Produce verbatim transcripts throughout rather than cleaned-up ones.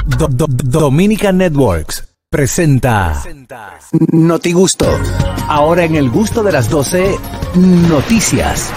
Do, do, Dominican Networks presenta Noti Gusto. Ahora en el gusto de las doce, noticias.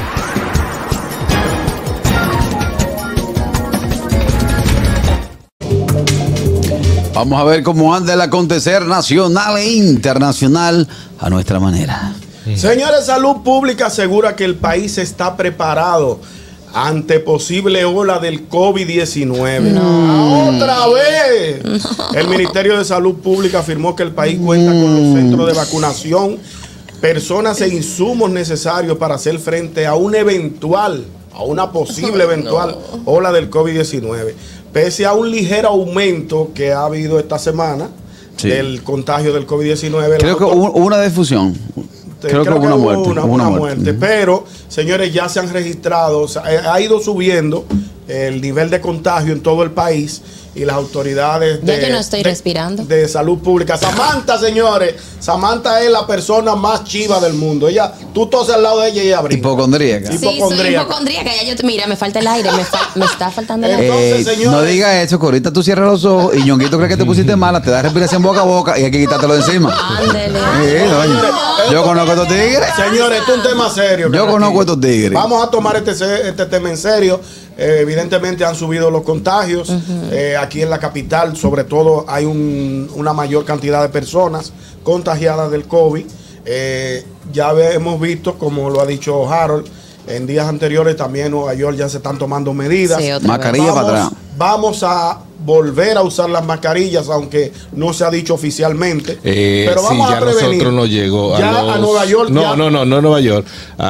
Vamos a ver cómo anda el acontecer nacional e internacional a nuestra manera. Señores, Salud Pública asegura que el país está preparado ante posible ola del COVID diecinueve. No. ¡Otra vez! No. El Ministerio de Salud Pública afirmó que el país cuenta con los centros de vacunación, personas e insumos necesarios para hacer frente a un eventual, a una posible eventual no. ola del COVID diecinueve. Pese a un ligero aumento que ha habido esta semana sí. del contagio del COVID diecinueve. Creo que hubo una difusión. Creo, creo que hubo una muerte. Una, una, una muerte. muerte. Pero, señores, ya se han registrado, o sea, ha ido subiendo el nivel de contagio en todo el país y las autoridades de, ya yo no estoy de, respirando. de salud pública. Samantha, señores, Samantha es la persona más chiva del mundo. Ella, tú toses al lado de ella y ella brinca. Hipocondríaca. Sí, soy hipocondríaca. Ya yo te mira, me falta el aire, me, fa, me está faltando el aire. Entonces, eh, señores, no diga eso, que ahorita tú cierras los ojos y Ñonguito cree que te pusiste mala, te da respiración boca a boca y hay que quitártelo de encima. Ándele. Sí, doña. Yo conozco a estos tigres. Señores, esto es un tema serio. Yo conozco a estos tigres. Vamos a tomar este, este tema en serio. Eh, evidentemente han subido los contagios. Uh-huh. eh, aquí en la capital, sobre todo, hay un, una mayor cantidad de personas contagiadas del COVID. Eh, ya hemos visto, como lo ha dicho Harold, en días anteriores también en Nueva York ya se están tomando medidas. Sí, mascarilla para atrás. Vamos a volver a usar las mascarillas, aunque no se ha dicho oficialmente. Eh, pero vamos sí, ya a prevenir. Nosotros nos llegó a, ya los, a Nueva York. No, ya. no, no, no a Nueva York.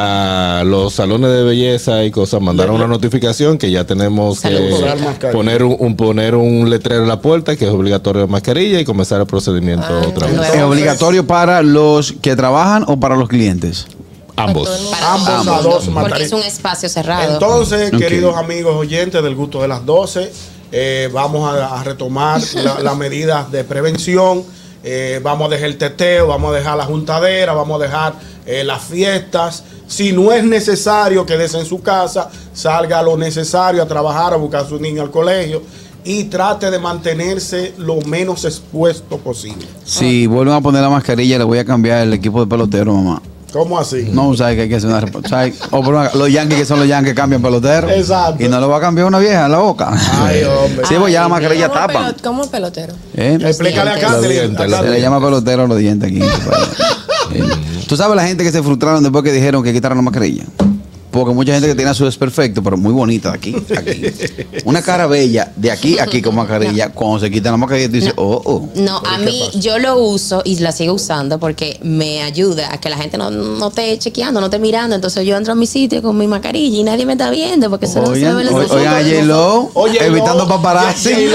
A los salones de belleza y cosas mandaron una notificación que ya tenemos Salud. que poner un, un poner un letrero en la puerta que es obligatorio de mascarilla y comenzar el procedimiento ah, otra vez. ¿Es obligatorio para los que trabajan o para los clientes? Ambos. Para ambos, ambos, a dos, porque es un espacio cerrado. Entonces, okay. queridos amigos oyentes del gusto de las doce, eh, vamos a, a retomar las la medidas de prevención. Eh, vamos a dejar el teteo, vamos a dejar la juntadera, vamos a dejar eh, las fiestas. Si no es necesario, quédese en su casa, salga lo necesario a trabajar, a buscar a su niño al colegio. Y trate de mantenerse lo menos expuesto posible. Si ah. vuelven a poner la mascarilla, le voy a cambiar el equipo de pelotero, mamá. ¿Cómo así? No, ¿sabes que hay que hacer una... ¿sabes? O por una, los yankees que son los yankees cambian pelotero. Exacto. Y no lo va a cambiar una vieja en la boca. Ay, hombre. Sí, pues ya la mascarilla ¿Cómo tapa. Pelot, ¿Cómo pelotero? ¿Eh? Explícale acá. Se le llama pelotero a los dientes aquí. ¿Eh? ¿Tú sabes la gente que se frustraron después que dijeron que quitaron la mascarilla? Porque mucha gente que tiene su desperfecto, pero muy bonita de aquí, aquí. Una cara bella de aquí a aquí con mascarilla. No. Cuando se quita la mascarilla, tú dices, no. oh, oh. No, a mí yo lo uso y la sigo usando porque me ayuda a que la gente no, no esté chequeando, no esté mirando. Entonces yo entro a mi sitio con mi mascarilla y nadie me está viendo porque eso no se ve los ojos. Oigan a J-Lo, evitando paparazzi. Oigan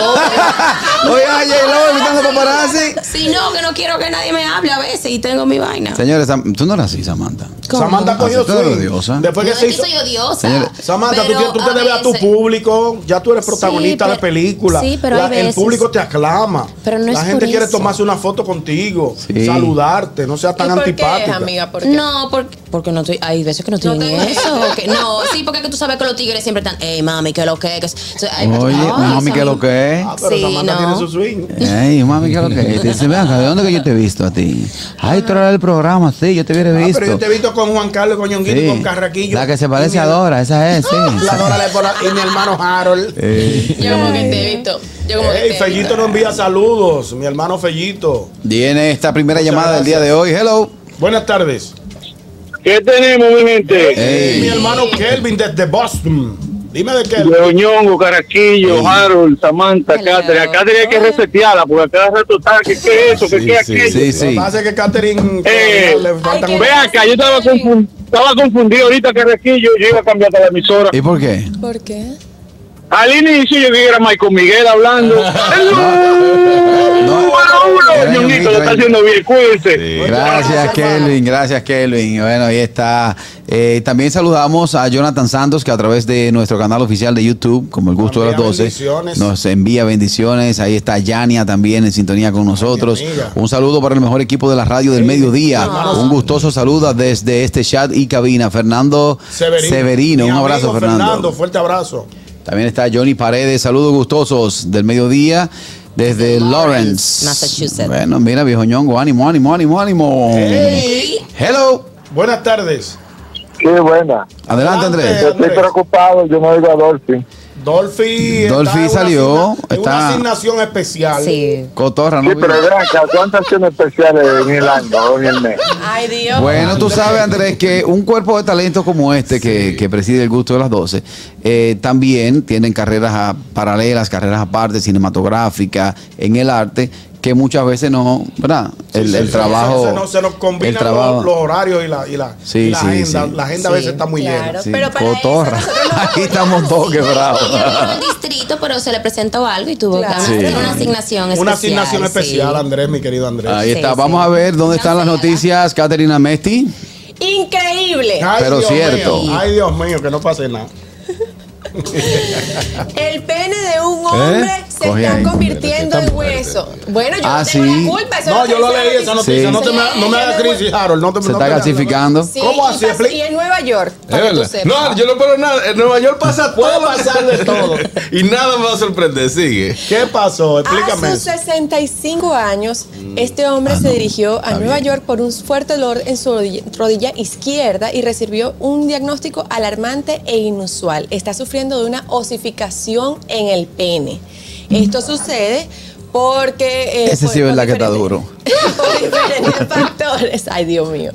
a J-Lo, evitando paparazzi. Si no, que no quiero que nadie me hable a veces y tengo mi vaina. Señores, tú no eras así, Samantha. ¿Cómo? Samantha cogió su odiosa. Después que no se hizo... soy odiosa. Señores, Samantha, pero tú, tú te debes a tu público. Ya tú eres protagonista sí, pero, de película. Sí, pero la, el público te aclama. Pero no la es gente quiere eso. tomarse una foto contigo, sí. saludarte, no seas tan ¿Y por antipática. Qué, amiga? ¿Por qué? No, porque, porque no estoy. Hay veces que no estoy no en eso. Que, no, sí, porque tú sabes que los tigres siempre están. Ey, mami, que lo que es. O sea, hay, Oye, ay, mami, que lo que es. Ah, pero sí, Samantha no. tiene su swing. Ey, mami, que lo que es. Te dice, venga, ¿de dónde que yo te he visto a ti? Ay, tú eras del programa, sí, yo te hubiera ah, visto. Pero yo te he visto con Juan Carlos, con Ñonguito, sí. con Carraquillo. La que se parece a Dora, esa es, sí. La Dora le pone, y mi hermano Harold. Eh. Yo como que te he visto. Yo como Ey, que te Fellito nos envía saludos, mi hermano Fellito. Viene esta primera Muchas llamada gracias. del día de hoy. Hello. Buenas tardes. ¿Qué tenemos, mi gente? Ey, mi hermano Kelvin desde Boston. Dime de qué. Leoñongo, Caraquillo, sí. Harold, Samantha, Catherine. A Catherine hay que resetearla porque a cada rato está que qué es eso, que sí, qué es sí, aquello. Sí, sí. Lo que pasa es que Catherine Eh, le faltan. Ve acá, yo estaba, confund, estaba confundido ahorita, Caraquillo, yo iba a cambiar de la emisora. ¿Y por qué? ¿Por qué? Al inicio yo vi que era Michael Miguel hablando. No, Bueno, Ñonguito lo está haciendo bien, cuídense. Sí. Gracias, Kelvin. Gracias, Kelvin. Bueno, ahí está. Eh, también saludamos a Jonathan Santos, que a través de nuestro canal oficial de YouTube, como el gusto de las doce, nos envía bendiciones. Ahí está Yania también en sintonía con nosotros. Un saludo para el mejor equipo de la radio del sí, mediodía. Hermanos. Un gustoso saludo desde este chat y cabina. Fernando Severino. Severino. Un abrazo, Fernando. Fernando. Fuerte abrazo. También está Johnny Paredes. Saludos gustosos del mediodía. Desde Lawrence, Massachusetts. Bueno, mira, viejo ñongo, ánimo, ánimo, ánimo, ánimo. Hey. Hello. Buenas tardes. Sí, buena. Adelante, Andrés. Yo estoy preocupado, yo no oigo a Dolphy. Dolphy, Dolphy está salió, en una, está- una asignación especial. Sí. Cotorra, Sí, ¿no? pero vean que ¿cuántas acciones especiales en el año o en el mes? Ay, Dios. Bueno, tú sabes, Andrés, que un cuerpo de talento como este que, que preside el gusto de las doce, eh, también tienen carreras a- paralelas, carreras aparte, cinematográficas, en el arte, que muchas veces no, ¿verdad? El, Sí, el sí, trabajo. Se, se nos, se nos combinan el trabajo. los, los horarios y la, y la, Sí, y la sí, agenda. sí. La agenda Sí, a veces está muy claro. llena. Sí, Pero para cotorra. eso nosotros no Aquí estamos todos quebrados. Ella vive en el distrito, pero se le presentó algo y tuvo Claro. que hacer Sí. una asignación especial. Una asignación sí. especial, Andrés, mi querido Andrés. Ahí Sí, está. sí. Vamos a ver dónde están las Cancela. noticias, Caterina Mesti. Increíble. Ay, Pero Dios cierto. mío, ay, Dios mío, que no pase nada. El pene de un hombre se Coge está ahí. convirtiendo en hueso. Bueno, yo Ah, no tengo sí. la culpa. Eso No, es yo lo que dice leí esa noticia. Sí. No, te me, no me hagas crisis, Harold. No te, Se no está te- calcificando. Sí, ¿Cómo y así? pasa- Expli- Y en Nueva York, Es para que tú verdad. sepas. No, yo no espero nada. En Nueva York pasa todo. Puede pasar de todo. Y nada me va a sorprender. Sigue. ¿Qué pasó? Explícame A sus eso. sesenta y cinco años, este hombre se dirigió a Nueva York por un fuerte dolor en su rodilla, rodilla izquierda y recibió un diagnóstico alarmante e inusual. Está sufriendo de una osificación en el pene. Esto sucede porque... eh, Ese sí es verdad que está diferentes- duro. por diferentes factores. Ay, Dios mío.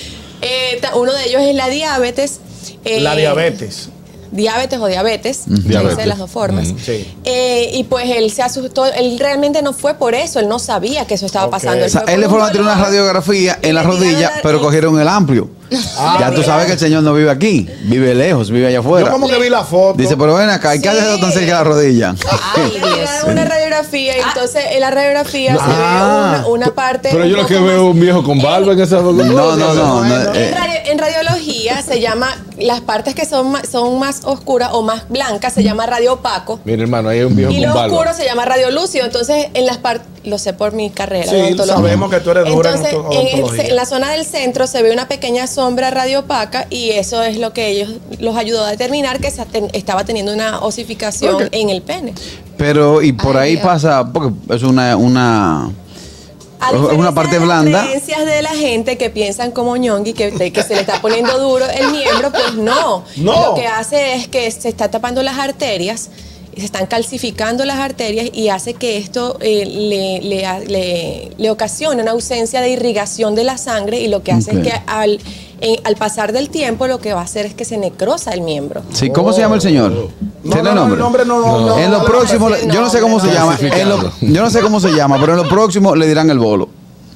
Eh, ta- uno de ellos es la diabetes. eh, La diabetes. Diabetes o diabetes, se dice Diabetes. de las dos formas. Ujú. Sí. Eh, y pues él se asustó, él realmente no fue por eso, él no sabía que eso estaba Ok. pasando. O sea, fue él le por fueron un a tirar una dolor. radiografía en la le tiraron rodilla, la- pero cogieron el amplio. Ah, Ya tú mira. sabes que el señor no vive aquí, vive lejos, vive allá afuera. Yo como que vi la foto. Dice, pero ven acá, ¿y qué Sí. hace tan cerca de la rodilla? Ay, Le Dios. tiraron una radiografía y entonces en la radiografía se Ah. ve una, una parte. Pero un yo lo poco que más- veo es un viejo con barba en esa. No, no, no. no, Bueno. eh, En, radio- en radiología se llama, las partes que son más, son más oscuras o más blancas se llama radio opaco. Mira, hermano, ahí hay un viejo Y con lo barba. oscuro se llama radiolúcido. Entonces, en las partes, lo sé por mi carrera. Sí, de odontología. sabemos que tú eres dura en Entonces, odonto- en, el- odontología. en la zona del centro se ve una pequeña sombra radiopaca y eso es lo que ellos los ayudó a determinar que se ten- estaba teniendo una osificación Ok. en el pene. Pero, y por Ay, ahí Dios. pasa, porque es una, una, A Es una diferencia parte de las blanda. creencias de la gente que piensan como Ñongui, que, te- que se le está poniendo duro el miembro, pues no. No. Lo que hace es que se está tapando las arterias, se están calcificando las arterias y hace que esto eh, le, le, le- le ocasione una ausencia de irrigación de la sangre y lo que hace Ok. es que al, en- al pasar del tiempo lo que va a hacer es que se necrosa el miembro. Sí, ¿cómo se llama el señor? No, ¿Tiene no, no, nombre? el nombre no, no, no, en lo no, próximo, no, le- yo no sé cómo no, se no, llama. no. en lo- yo no sé cómo se llama, pero en lo próximo le dirán el bolo.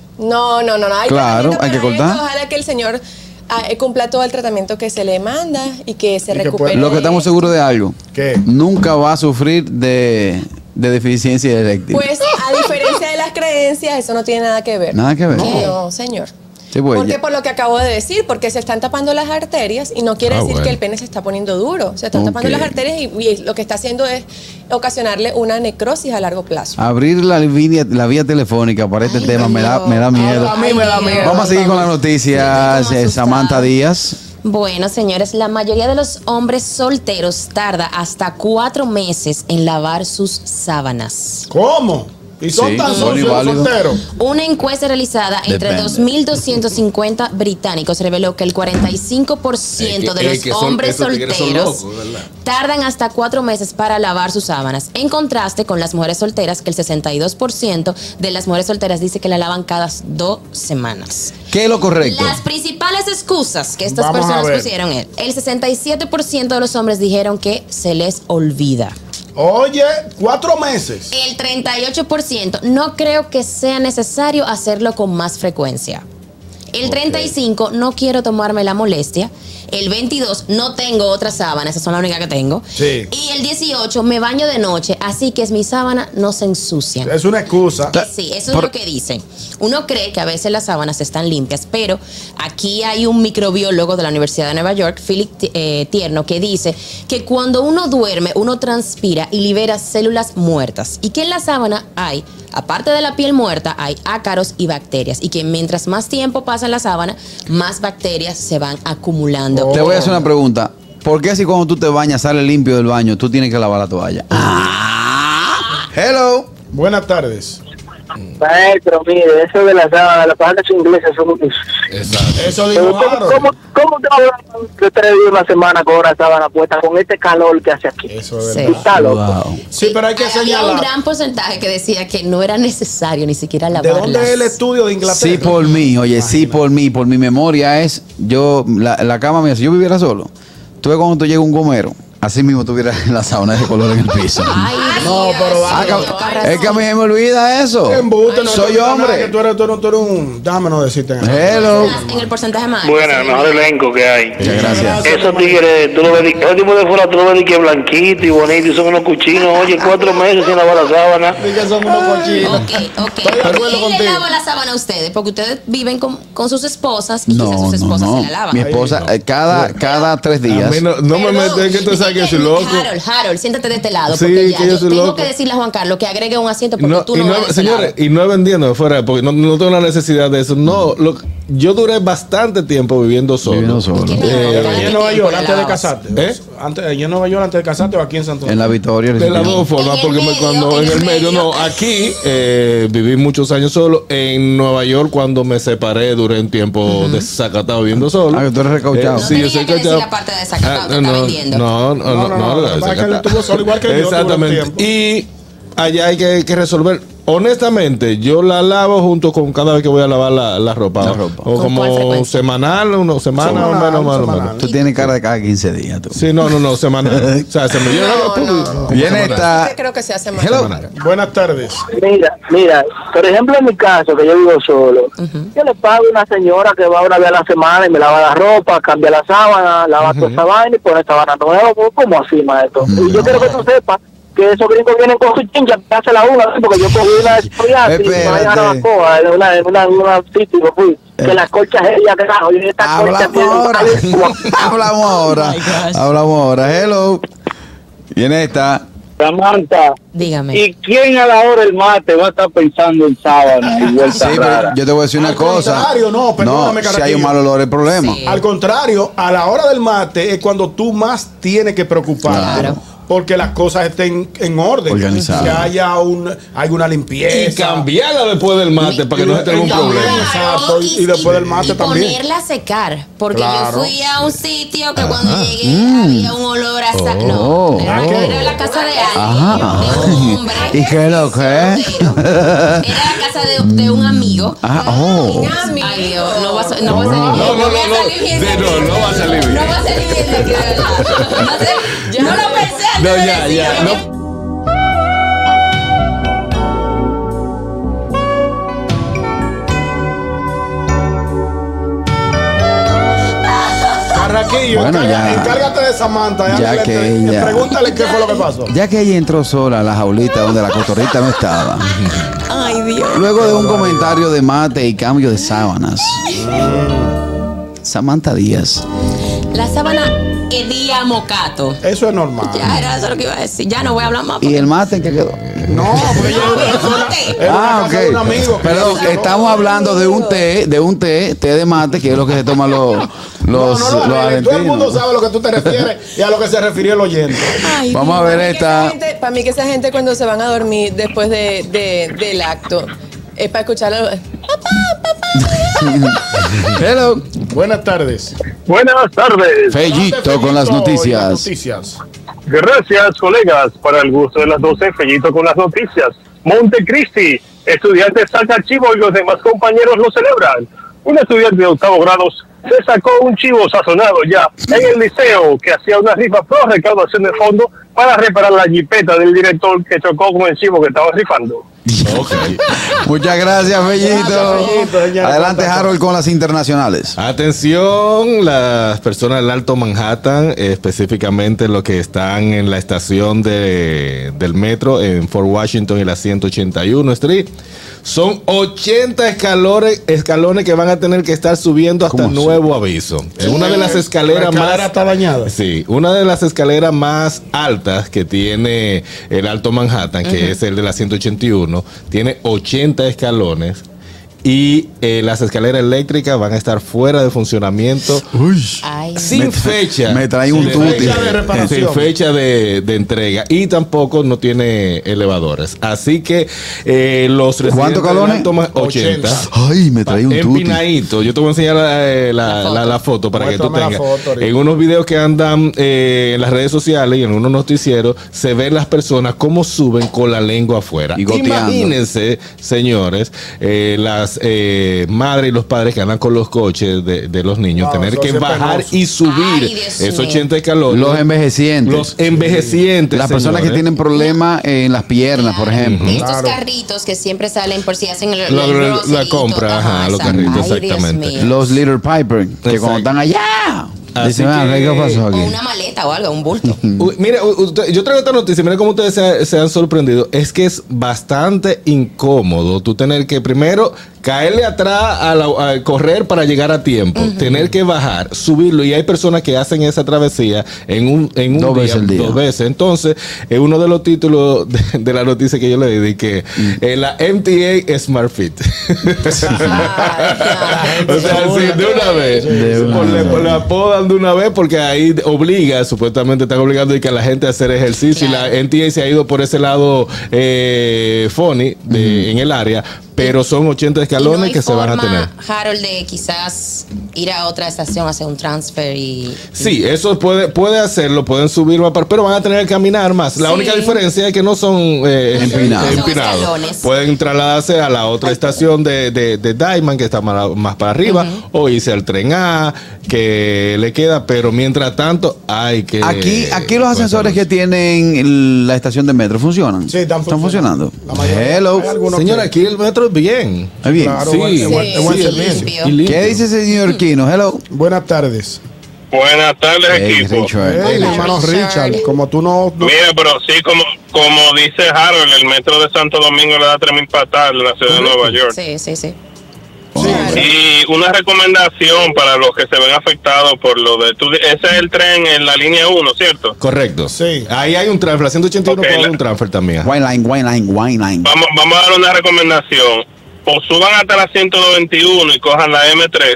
No, no, no, no. Hay Claro, tratamiento hay que para cortar. esto. Ojalá que el señor ah, eh, cumpla todo el tratamiento que se le manda y que se Y que recupere. pueda- Lo que estamos seguros de algo. ¿Qué? Nunca va a sufrir de, de deficiencia eréctil. Pues, a diferencia de las creencias, eso no tiene nada que ver. Nada que ver. No, señor. Sí, pues, Porque ya. por lo que acabo de decir, porque se están tapando las arterias y no quiere Ah, decir bueno. que el pene se está poniendo duro. Se están Ok. tapando las arterias y, y lo que está haciendo es ocasionarle una necrosis a largo plazo. Abrir la vía, la vía telefónica para este Ay, tema me da, Dios. me da miedo. A mí me da miedo. Vamos a seguir con las noticias. Estoy como eh, Samantha asustada. Díaz. Bueno, señores, la mayoría de los hombres solteros tarda hasta cuatro meses en lavar sus sábanas. ¿Cómo? ¿Y son Sí, tan son sucios los válidos. solteros? Una encuesta realizada entre Depende. dos mil doscientos cincuenta británicos reveló que el cuarenta y cinco por ciento Es que- de los es que son- hombres esos tigres son solteros locos, ¿verdad? tardan hasta cuatro meses para lavar sus sábanas. En contraste con las mujeres solteras, que el sesenta y dos por ciento de las mujeres solteras dice que la lavan cada dos semanas. ¿Qué es lo correcto? Las principales excusas que estas Vamos a personas ver. pusieron es, el sesenta y siete por ciento de los hombres dijeron que se les olvida. Oye, cuatro meses. El treinta y ocho por ciento no creo que sea necesario hacerlo con más frecuencia. El treinta y cinco por ciento no quiero tomarme la molestia. El veintidós por ciento no tengo otras sábanas, esas son las únicas que tengo. Sí. Y el dieciocho por ciento me baño de noche, así que mis sábanas no se ensucian. Es una excusa. Sí, eso Por- es lo que dicen. Uno cree que a veces las sábanas están limpias, pero aquí hay un microbiólogo de la Universidad de Nueva York, Philip eh, Tierno, que dice que cuando uno duerme, uno transpira y libera células muertas. Y que en la sábana hay, aparte de la piel muerta, hay ácaros y bacterias. Y que mientras más tiempo pasa en la sábana, más bacterias se van acumulando. Te voy a hacer una pregunta. ¿Por qué si cuando tú te bañas sale limpio del baño, tú tienes que lavar la toalla? Ah. Hello. Buenas tardes. Maestro, mire, eso de las sábanas, las palabras inglesas son... Exacto. Eso dijo Harold. ¿Cómo, cómo te va a de tres días una semana con una sábana puesta con este calor que hace aquí? Eso es Sí. verdad. Está loco. Wow. Sí, pero hay que Había un señalar. gran porcentaje que decía que no era necesario ni siquiera ¿De lavarlas. dónde es el estudio de Inglaterra? Sí por mí, oye, sí por mí, por mi memoria es, yo, la, la cama mía, si yo viviera solo, tú ves cuando tú llegas un gomero, así mismo tuviera la sábana de color en el piso. Ay, No, Dios, pero va- Ah, sí, cab- toca es que a mí razón. se me olvida eso. Embuste, no Soy te olvides nada, hombre. que tú eres, tú eres, tú eres un. Déjame no decirte nada. Hello. En el porcentaje más. Bueno, el mejor elenco que hay. Muchas gracias. Esos tigres, tú lo ves, el tipo de fuera tú lo ves que es blanquito y bonito y son unos cuchinos. Oye, cuatro meses sin lavar la sábana. Dí que son unos cochinos. Ok, ok. Estoy de acuerdo ¿Quién le contigo. lava la sábana a ustedes? Porque ustedes viven con, con sus esposas y quizás No, sus no, esposas no. se la lavan. Mi esposa, eh, cada, cada tres A días. mí no, no me Perdón, metes que tú sabes que yo soy dije, loco. Harold, Harold, siéntate de este lado. Sí, Porque ya que yo yo soy tengo loco. que decirle a Juan Carlos que agregue un asiento porque No, tú y no, no, vas de ese señores, lado. y no es vendiendo fuera, porque no, no tengo la necesidad de eso. No, lo, yo duré bastante tiempo viviendo solo. Viviendo solo. ¿Qué Eh, Pero allí en Nueva York, antes de lavas? casarte. ¿Eh? Antes, allí en Nueva York, antes de casarte o aquí en Santo En la Victoria. De las dos formas, En el porque me- medio, cuando en en el el medio, medio. no, aquí eh, viví muchos años solo. En Nueva York, cuando me separé, duré un tiempo desacatado viviendo solo. Ah, que tú eres recauchado. No sí, yo tenía soy que decir cauchado. la parte de desacatado, Ah, te está vendiendo. No, no, no, No, no, no, no, lo que pasa es que él desacatado. estuvo solo igual que yo, tuvo Exactamente. tiempo. Y allá hay que, que resolver. Honestamente, yo la lavo junto con cada vez que voy a lavar la, la ropa. La ropa. O ¿Con cuál como frecuencia? semanal, una semana Semanal, o menos, más o semanal. menos. Tú tienes cara de cada quince días. Tú. Sí, no, no, no, semanal. O sea, se me llena No, no. Viene esta. Yo creo que se hace más. Hello. Buenas tardes. Mira, mira, por ejemplo en mi caso, que yo vivo solo, yo le pago a una señora que va una vez a la semana y me lava la ropa, cambia la sábana, lava toda esa vaina y pone sábana nueva, ¿cómo así, maestro? Y yo quiero que tú sepas que esos gringos vienen con su chincha, que hace la una, porque yo cogí una historia y me Espérate. a la coa, en una, en una, en una sitio, y me fui, que la colcha es ella, carajo, y esta colcha Hablamos tiene un ahora. palo. Hablamos ahora. Hablamos ahora. Hello. Viene esta. Samantha, Dígame. ¿y quién a la hora del mate va a estar pensando en sábana y Sí, vuelta pero rara? yo te voy a decir una Al cosa. contrario, no, perdóname, si hay Carraquillo. un mal olor, el problema. Sí. Al contrario, a la hora del mate es cuando tú más tienes que preocuparte. Claro. Porque las cosas estén en orden. Organizadas. Que haya un, alguna limpieza. Y cambiarla después del mate para que no se tenga un También. problema. Exacto, y- y después del mate y también. ponerla a secar. Porque Claro. yo fui a un sitio que cuando llegué había un olor a sac. Oh. No, era, Ah, ¿qué? era la casa de Ajá. alguien, de un hombre. ¿Y qué es lo que? Era la casa de, de un amigo. Ah, oh. Ay, Dios, no va a, sa- no va a salir bien. No, no, voy a no, no. salir bien Sí, de no, aquí. no va a salir bien. No va a salir bien de aquí, de verdad. Va a ser- no lo pensé antes No, de ya, decirlo. ya. No. Carraquillo, Bueno, encarga- ya. encárgate de Samantha. Ya háblale, que te- ella- Pregúntale qué fue lo que pasó. Ya que ella entró sola a la jaulita donde la cotorrita no estaba. Ay, Dios. Luego de un comentario de mate y cambio de sábanas. Samantha Díaz. La sábana Edía Mocato. Eso es normal. Ya era eso lo que iba a decir. Ya no voy a hablar más. ¿Y el mate en qué quedó? No, porque ella No, es una- mate. es una Ah, casa de un ok. amigo. Perdón, estamos hablando de un té, de un té, té de mate, que es lo que se toman los, los, no, no, los no, argentinos. todo el mundo sabe a lo que tú te refieres y a lo que se refirió el oyente. Ay, Vamos a Dios. ver Para mí que esta. esa gente- Para mí que esa gente cuando se van a dormir después de, de- del acto es para escucharlo. Hello. Buenas tardes. Buenas tardes. Fellito con las Fellito y noticias. noticias. Gracias, colegas. Para el gusto de las doce, Fellito con las noticias. Montecristi, estudiante saca chivo y los demás compañeros lo celebran. Un estudiante de octavo grado se sacó un chivo sazonado ya en el liceo que hacía una rifa pro recaudación de fondo para reparar la jipeta del director que chocó con el chivo que estaba rifando. Muchas gracias, Fellito. Gracias, Fellito, señor. Adelante, Harold, con las internacionales. Atención, las personas del Alto Manhattan, eh, específicamente los que están en la estación de, del metro en Fort Washington y la ciento ochenta y uno Street. Son ochenta escalones, escalones que van a tener que estar subiendo hasta ¿Cómo así? nuevo aviso. Es una de las La escaleras escalera más... está dañada. Sí, una de las escaleras más altas que tiene el Alto Manhattan, que es el de la ciento ochenta y uno, tiene ochenta escalones y eh, las escaleras eléctricas van a estar fuera de funcionamiento Ay, sin me fecha. Me trae un tuti. Fecha de reparación. Sin fecha de, de entrega. Y tampoco no tiene elevadores. Así que eh, los ¿Cuántos galones? ochenta. Ay, me trae un tuti. Empinadito. Yo te voy a enseñar la, la, la, la foto para Muéstrame que tú tengas. Foto, en unos videos que andan eh, en las redes sociales y en unos noticieros, se ven las personas cómo suben con la lengua afuera. Y imagínense, señores, eh, las eh, madres y los padres que andan con los coches de, de los niños, wow, tener que bajar penoso. Y subir Ay, esos ochenta escalones. Los envejecientes. Los envejecientes. Las personas señores. Que tienen problemas en las piernas, claro. por ejemplo. Estos claro. carritos que siempre salen por si hacen el, la, el la, la compra, ajá, los carritos, Ay, exactamente. Los Little Piper, que Exacto. cuando están allá. Dice, ah, que, ¿qué pasó aquí? O una maleta o algo, un bulto. Uy, mire, yo traigo esta noticia, mire cómo ustedes se, se han sorprendido. Es que es bastante incómodo tú tener que primero caerle atrás a, la, a correr para llegar a tiempo, uh-huh. tener que bajar, subirlo, y hay personas que hacen esa travesía en un, en un dos día, veces el día. Dos veces. Entonces, es uno de los títulos de, de la noticia que yo le di, que mm. eh, la M T A Smart Fit. O sea, sí, de una vez. De una por, vez. Le, por la apodan de una vez porque ahí obliga, supuestamente están obligando a que la gente a hacer ejercicio, claro. Y la M T A se ha ido por ese lado eh, funny de, mm. en el área. Pero son ochenta escalones no que se van a tener. Harold, de quizás ir a otra estación, hacer un transfer y... Sí, eso puede, puede hacerlo, pueden subir más, pero van a tener que caminar más. La sí. única diferencia es que no son eh, empinados. empinados. Pueden trasladarse a la otra estación de, de, de Diamond, que está más, más para arriba, uh-huh. o irse al tren A, que le queda, pero mientras tanto hay que... Aquí, aquí los ascensores que tienen la estación de metro funcionan. Sí, están funcionando. ¿Están funcionando? Hello. Señor, aquí el metro bien. Muy bien. Claro, sí, buen, sí, buen, buen sí, servicio. Limpio. ¿Qué dice ese señor Quino? Hello. Buenas tardes. Buenas tardes, hey, equipo. Richard. Hey, hermano Richard. Richard, como tú no, no... Mira, pero sí, como, como dice Harold, el metro de Santo Domingo le da tres mil patadas en la ciudad de Nueva York. Sí, sí, sí. Sí. Y una recomendación para los que se ven afectados por lo de... Tú, ese es el tren en la línea uno, ¿cierto? Correcto. Sí. Ahí hay un transfer. La ciento ochenta y uno okay, puede haber un transfer también. Wine line, wine line, wine line. Vamos, vamos a dar una recomendación. O suban hasta la ciento noventa y uno y cojan la M tres,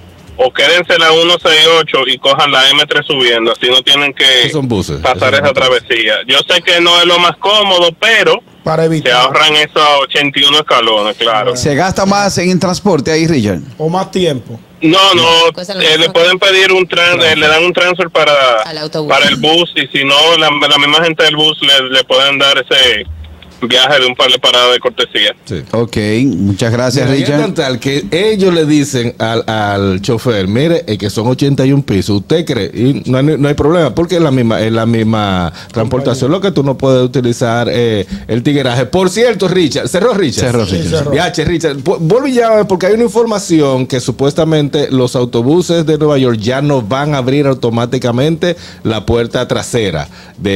o quédense la ciento sesenta y ocho y cojan la M tres subiendo, así no tienen que son buses, pasar esa travesía. Yo sé que no es lo más cómodo, pero para evitar. Se ahorran esos ochenta y uno escalones, claro. ¿Se gasta más en transporte ahí, Richard? ¿O más tiempo? No, no, eh, le pueden pedir un tran, eh, le dan un transfer para, para el bus, y si no, la, la misma gente del bus le, le pueden dar ese viaje de un par de paradas de cortesía. Sí. Ok, muchas gracias, mira, Richard. Tal que ellos le dicen al, al chofer, mire, es que son ochenta y un pisos, ¿usted cree? Y no hay, no hay problema, porque es la misma, es la misma transportación, lo que tú no puedes utilizar eh, el tigueraje. Por cierto, Richard, cerró Richard. Cerró sí, Richard. Ya, che, Richard, vuelve ya, porque hay una información que supuestamente los autobuses de Nueva York ya no van a abrir automáticamente la puerta trasera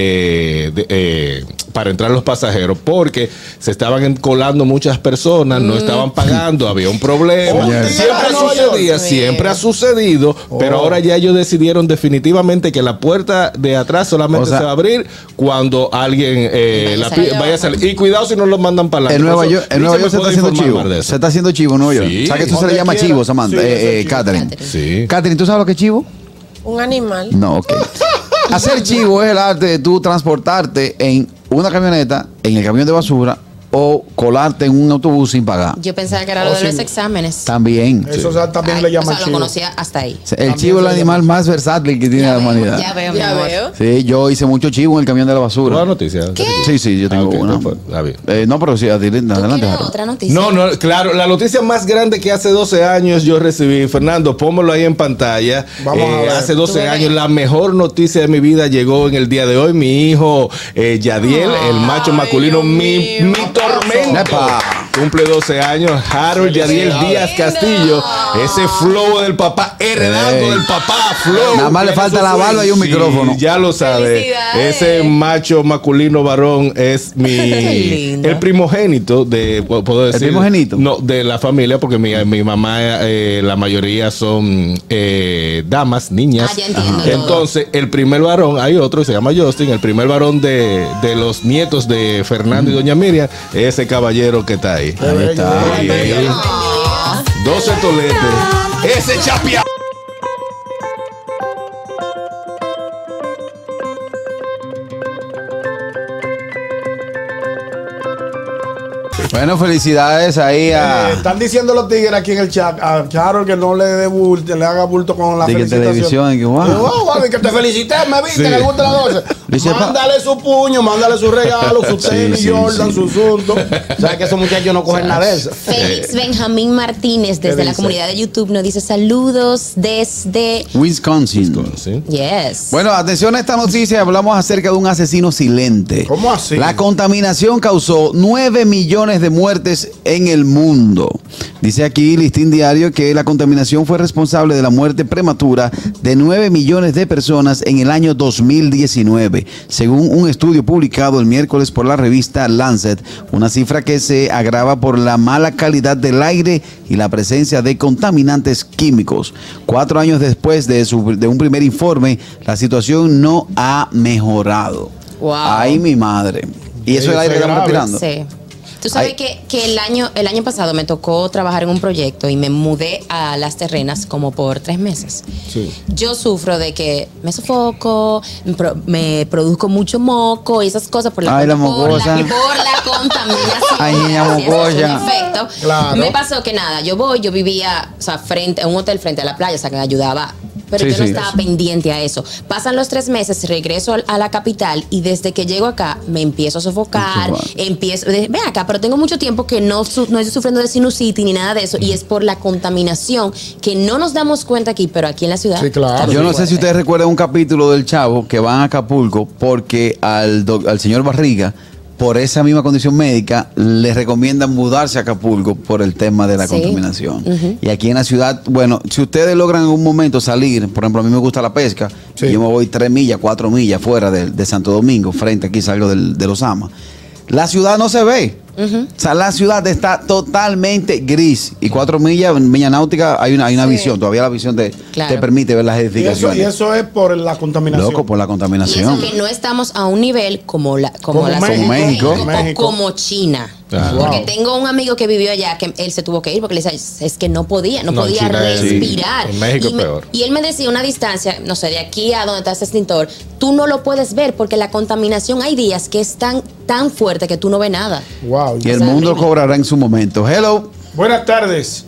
de, de eh, para entrar los pasajeros, porque se estaban colando muchas personas, mm. no estaban pagando, había un problema. Oh, siempre no, sucedía, Dios siempre mío. ha sucedido, oh. pero ahora ya ellos decidieron definitivamente que la puerta de atrás solamente o sea, se va a abrir cuando alguien eh, la pide, vaya a salir. Y cuidado si no lo mandan para la En Nueva York, en Nueva York se está haciendo chivo. Se está haciendo chivo en Nueva York. Sí. ¿Sabes que eso se le llama quiera? chivo, Samantha? Sí, eh, eh, Catherine. Sí. Catherine, ¿tú sabes lo que es chivo? Un animal. No, ok. Hacer chivo es el arte de tú transportarte en una camioneta, en el camión de basura, o colarte en un autobús sin pagar. Yo pensaba que era lo de los exámenes. También. Eso sí. también Ay, le llaman o sea, chivo. Lo conocía hasta ahí. El también chivo es el animal más versátil que tiene ya la veo, humanidad. Ya veo, ya veo. Sí, yo hice mucho chivo en el camión de la basura. ¿Una noticia? ¿Qué? Sí, sí, yo tengo ah, okay, una. no, ah, eh, no, pero sí, adelante. adelante otra noticia? No, no, claro, la noticia más grande que hace doce años yo recibí, Fernando, pónmelo ahí en pantalla. Vamos eh, a ver. Hace doce años, la mejor noticia de mi vida llegó en el día de hoy. Mi hijo eh, Yadiel, oh, el macho masculino, mi, mi tormento. Cumple doce años, Harold Yadiel Díaz Castillo, ese flow del papá, heredando hey. del papá, flow. Nada más le falta la barba y un sí, micrófono. Ya lo sabe. Ese macho masculino varón es mi el primogénito de, puedo decir. ¿El primogénito? No, de la familia, porque mi, mi mamá, eh, la mayoría son eh, damas, niñas. Ah, ya entiendo. Entonces, el primer varón, hay otro, se llama Justin, el primer varón de, de los nietos de Fernando mm. y doña Miriam, ese caballero que está ahí. Ahí está. Ahí, ahí, ahí. doce toletes. Ese chapia. Bueno, felicidades ahí a... Eh, están diciendo los tigres aquí en el chat a Charo que no le dé bulto, le haga bulto con la de felicitación. televisión, que, wow. Digo, oh, wow, que te felicité, me viste Sí. en el gusto de las doce. Dice, Mándale su puño, mándale su regalo, su tenis, sí, Jordan, sí. su asunto. O sea que esos muchachos no cogen nada de eso. Félix Benjamín Martínez desde la dice? comunidad de YouTube nos dice saludos desde Wisconsin. ¿Sí? Yes. Bueno, atención a esta noticia, hablamos acerca de un asesino silente. ¿Cómo así? La contaminación causó nueve millones de muertes en el mundo. Dice aquí Listín Diario que la contaminación fue responsable de la muerte prematura de nueve millones de personas en el año dos mil diecinueve, según un estudio publicado el miércoles por la revista Lancet, una cifra que se agrava por la mala calidad del aire y la presencia de contaminantes químicos. Cuatro años después de, su, de un primer informe, la situación no ha mejorado. Wow. Ay, mi madre. Y eso es el aire que estamos respirando. Sí. Tú sabes Ay. que, que el año el año pasado me tocó trabajar en un proyecto y me mudé a Las Terrenas como por tres meses. Sí. Yo sufro de que me sofoco, me, pro- me produzco mucho moco y esas cosas por la, Ay, la por mocosa. la, por la contaminación. Ay, niña Así es, es un mocosa. efecto. Claro. Me pasó que nada, yo voy, yo vivía, o sea, frente a un hotel frente a la playa, o sea, que me ayudaba. Pero Sí, yo no sí. estaba pendiente a eso. Pasan los tres meses, regreso al- a la capital y desde que llego acá me empiezo a sofocar, Sofocar. empiezo, de- ven acá, pero tengo mucho tiempo que no, su- no estoy sufriendo de sinusitis ni nada de eso y es por la contaminación que no nos damos cuenta aquí, pero aquí en la ciudad. Sí, claro. está muy Yo no sé si fuerte. ustedes recuerdan un capítulo del Chavo que van a Acapulco porque al, doc- al señor Barriga, por esa misma condición médica, le recomiendan mudarse a Acapulco por el tema de la Sí. contaminación. Y aquí en la ciudad, bueno, si ustedes logran en un momento salir, por ejemplo, a mí me gusta la pesca, Sí. yo me voy tres millas, cuatro millas fuera de, de Santo Domingo, frente aquí salgo del- de Los Amas. La ciudad no se ve. O sea, la ciudad está totalmente gris. Y cuatro millas, en Milla Náutica, hay una, hay una Sí. visión. Todavía la visión te, Claro. te permite ver las Y eso, edificaciones. y eso es por la contaminación. Loco, por la Y contaminación. eso que no estamos a un nivel como la como, Como la México. México. o México. como China. Ah. Wow. Porque tengo un amigo que vivió allá que él se tuvo que ir porque le decía, es que no podía, no, No, en podía China es- respirar. sí. En México y, me- peor. y él me decía una distancia, no sé, de aquí a donde está ese extintor, tú no lo puedes ver porque la contaminación hay días que es tan, tan fuerte que tú no ves nada. Wow. Y el sea, mundo horrible. cobrará en su momento. Hello. Buenas tardes.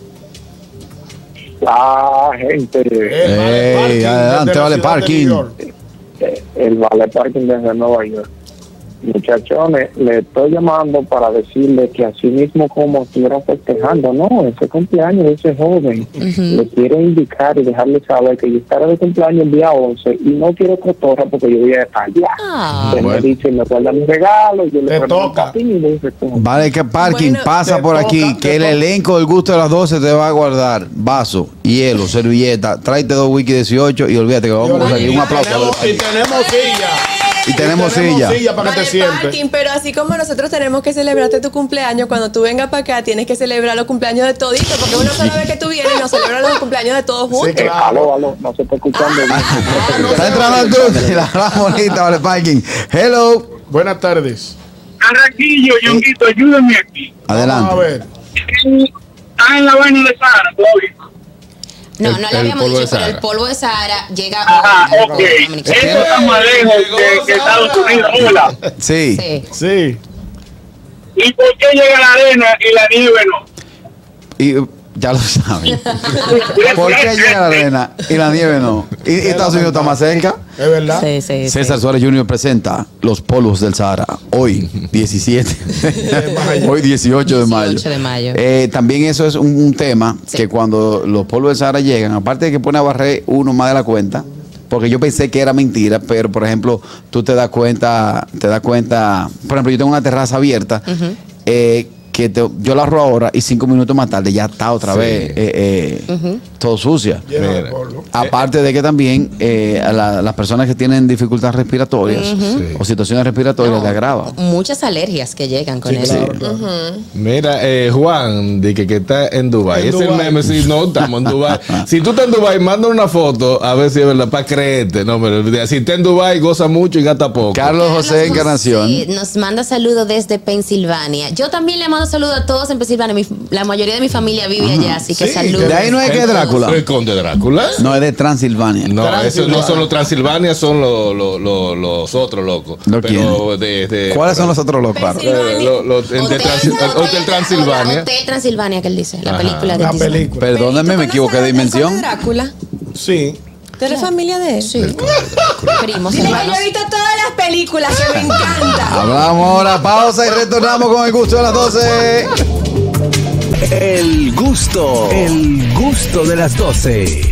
La gente, El Vale Ey, Parking desde adelante, la Vale ciudad de Parking. New York. eh, el Vale Parking desde Nueva York. Muchachones, le estoy llamando para decirle que así mismo como estuvieron festejando, no, ese cumpleaños de ese joven, le quiero indicar y dejarle saber que yo estaré de cumpleaños el día once y no quiero cotorra porque yo voy a estar allá. Ah. Él bueno. me dice, me guarda mi regalo, yo Te le prendo un toca. papín y le recojo. Vale, que Parking Bueno, pasa te por toca, aquí. te Que el toca. elenco del gusto de las doce te va a guardar vaso, hielo, servilleta. Tráete dos wiki dieciocho y olvídate que vamos a conseguir un aplauso. a Vale Y Parking. tenemos silla. Y tenemos silla. para que Vale, te sientes. Parking, pero así como nosotros tenemos que celebrarte tu cumpleaños, cuando tú vengas para acá tienes que celebrar los cumpleaños de toditos, porque una sola vez que tú vienes nos celebra los cumpleaños de todos juntos. Sí, Eh, claro. aló, aló, no se está escuchando bien. Está entrando al turno. La gran bonita, Vale Parking. Hello. Buenas tardes. Carraquillo, Yonguito, ayúdame aquí. Vamos a Adelante. ver. Está en la vaina de Sara, todavía. No, El- no le el habíamos polvo dicho, de pero el Sahara. polvo de Sahara llega Ajá, a ok. Eso está más lejos que, que Estados Unidos. Hola. Sí. Sí. Sí. ¿Y por qué llega la arena y la nieve no? Y uh, ya lo saben. ¿Por qué llega la arena y la nieve no? ¿Y, y Estados Unidos está más cerca? Es verdad. Sí, sí, sí. César Suárez junior presenta Los Polvos del Sahara. Hoy, diecisiete. Hoy, dieciocho de mayo. dieciocho de mayo. Eh, también eso es un, un tema Sí. que cuando los polvos del Sahara llegan, aparte de que pone a barrer uno más de la cuenta, porque yo pensé que era mentira, pero por ejemplo, tú te das cuenta, te das cuenta, por ejemplo, yo tengo una terraza abierta, eh, que te- yo la abro ahora y cinco minutos más tarde ya está otra Sí. vez eh, eh, todo sucia. Lleno de Mira. polvo. Aparte de que también eh, a la- las personas que tienen dificultades respiratorias Sí. o situaciones respiratorias No, le agrava. muchas alergias que llegan con Sí, eso. claro, claro. Mira, eh, Juan, de que, que está en Dubai. En Es el Dubái. meme, si no estamos en Dubai. Si tú estás en Dubai, manda una foto a ver si es verdad, para creerte. No, pero si está en Dubai, goza mucho y gasta poco. Carlos José Encarnación. José nos manda saludos desde Pensilvania. Yo también le mando saludos a todos en Pensilvania. Mi- la mayoría de mi familia vive allá, así que Sí, saludos. De ahí no es que Gente Drácula. Drácula. ¿El conde Drácula? No, es de Transilvania. No, Transilvania. esos no son los Transilvania, son los, los, los, los otros locos. ¿Los Pero de, de, ¿Cuáles son los otros locos? Eh, lo- lo- el de Hotel, Transil- el Hotel Transilvania. Hotel Transilvania que él dice, la Ajá. película de La Disney. película. Perdóname, me equivoqué de dimensión. Drácula? Sí. ¿Tú eres familia de él? Sí. Primos, Dile que yo hermanos. he visto todas las películas, que me encanta. Hablamos ahora, pausa y retornamos con el gusto de las doce. El gusto, el gusto de las doce.